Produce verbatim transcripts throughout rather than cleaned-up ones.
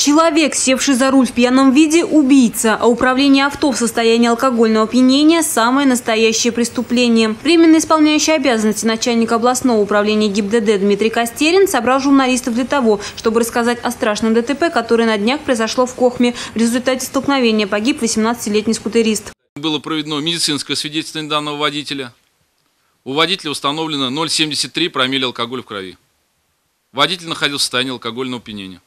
Человек, севший за руль в пьяном виде, убийца, а управление авто в состоянии алкогольного опьянения – самое настоящее преступление. Временно исполняющий обязанности начальника областного управления ГИБДД Дмитрий Костерин собрал журналистов для того, чтобы рассказать о страшном ДТП, которое на днях произошло в Кохме. В результате столкновения погиб восемнадцатилетний скутерист. Было проведено медицинское свидетельствование данного водителя. У водителя установлено ноль целых семьдесят три промилле алкоголя в крови. Водитель находился в состоянии алкогольного опьянения.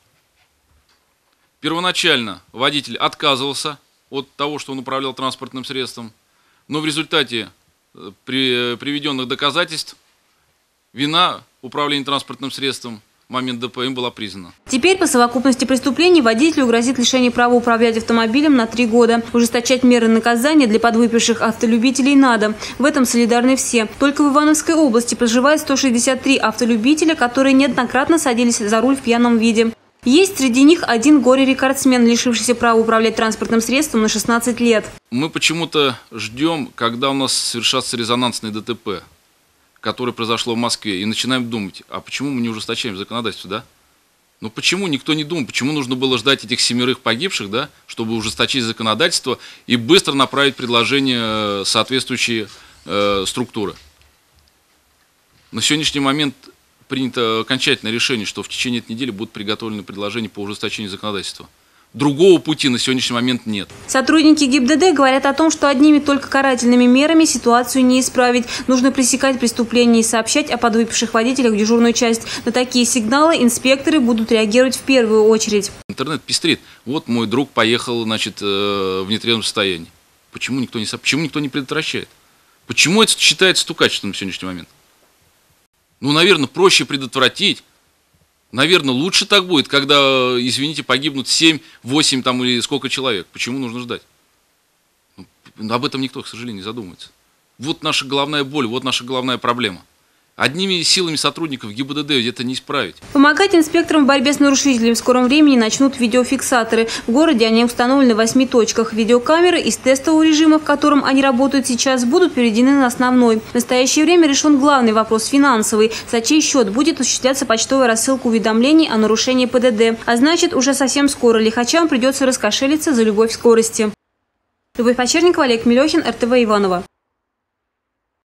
Первоначально водитель отказывался от того, что он управлял транспортным средством, но в результате при, приведенных доказательств вина управления транспортным средством в момент ДП им была признана. Теперь по совокупности преступлений водителю грозит лишение права управлять автомобилем на три года. Ужесточать меры наказания для подвыпивших автолюбителей надо. В этом солидарны все. Только в Ивановской области проживает сто шестьдесят три автолюбителя, которые неоднократно садились за руль в пьяном виде. Есть среди них один горе-рекордсмен, лишившийся права управлять транспортным средством на шестнадцать лет. Мы почему-то ждем, когда у нас совершатся резонансные ДТП, которое произошло в Москве, и начинаем думать, а почему мы не ужесточаем законодательство, да? Ну почему никто не думал, почему нужно было ждать этих семерых погибших, да, чтобы ужесточить законодательство и быстро направить предложения соответствующие э, структуры. На сегодняшний момент принято окончательное решение, что в течение этой недели будут приготовлены предложения по ужесточению законодательства. Другого пути на сегодняшний момент нет. Сотрудники ГИБДД говорят о том, что одними только карательными мерами ситуацию не исправить. Нужно пресекать преступления и сообщать о подвыпивших водителях в дежурную часть. На такие сигналы инспекторы будут реагировать в первую очередь. Интернет пестрит. Вот мой друг поехал, значит, в нетрезвом состоянии. Почему никто не, почему никто не предотвращает? Почему это считается стукачеством на сегодняшний момент? Ну, наверное, проще предотвратить. Наверное, лучше так будет, когда, извините, погибнут семь, восемь там или сколько человек. Почему нужно ждать? Ну, об этом никто, к сожалению, не задумывается. Вот наша головная боль, вот наша головная проблема. Одними силами сотрудников ГИБДД это не исправить. Помогать инспекторам в борьбе с нарушителями в скором времени начнут видеофиксаторы. В городе они установлены в восьми точках. Видеокамеры из тестового режима, в котором они работают сейчас, будут переведены на основной. В настоящее время решен главный вопрос – финансовый. За чей счет будет осуществляться почтовая рассылка уведомлений о нарушении ПДД. А значит, уже совсем скоро лихачам придется раскошелиться за любовь к скорости. Любовь Почерникова, Олег Мелехин, эр тэ вэ Иваново.